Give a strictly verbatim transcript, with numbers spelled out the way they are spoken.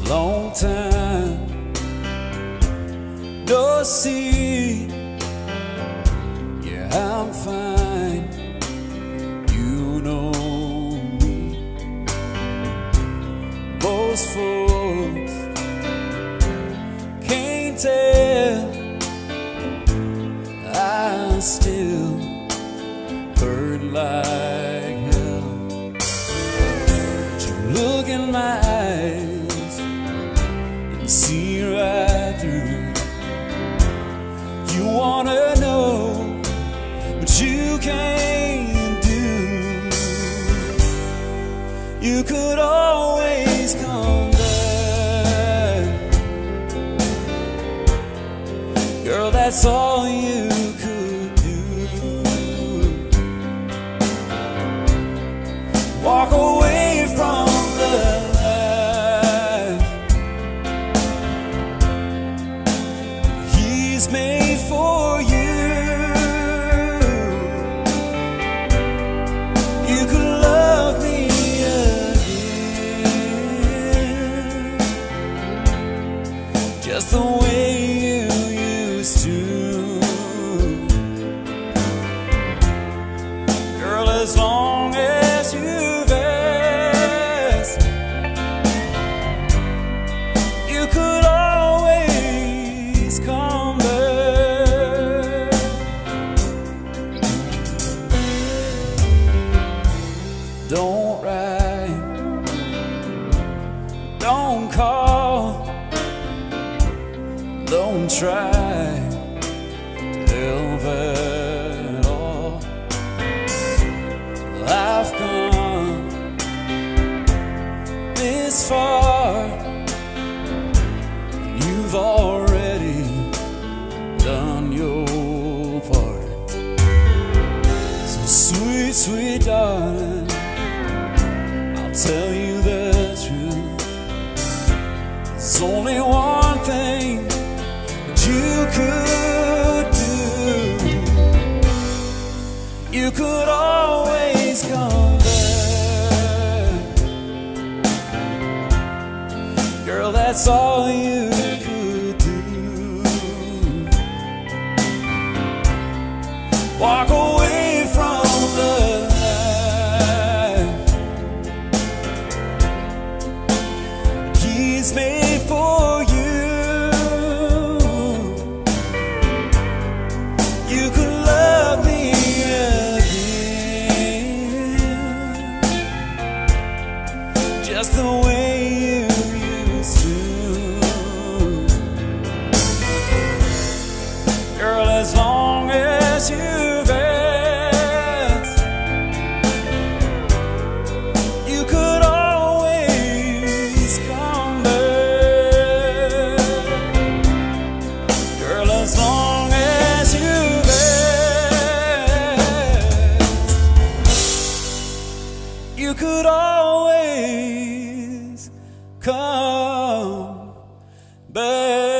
long time no see. Yeah, I'm fine, you know me. Most folks can't tell, I still hurt like hell. But you look in my eyes and see right through. You wanna know, but you can't do. You could always come back, girl, that's all you could do. Walk away from the life he's made for you. You could love me again, just the way you used to. Girl, as long as you've asked, you could always come back. Don't write, don't call, don't try to help at all. I've come this far, and you've already done your part. So sweet, sweet darling, I'll tell you the truth. There's only one thing that you could do. You could always come back, girl, that's all you could do. Walk away from the life he's made for you. You could love me again, just the way you used to. Girl, as long as you've asked, you could always come back. Girl, as long as you've asked, you could always come back.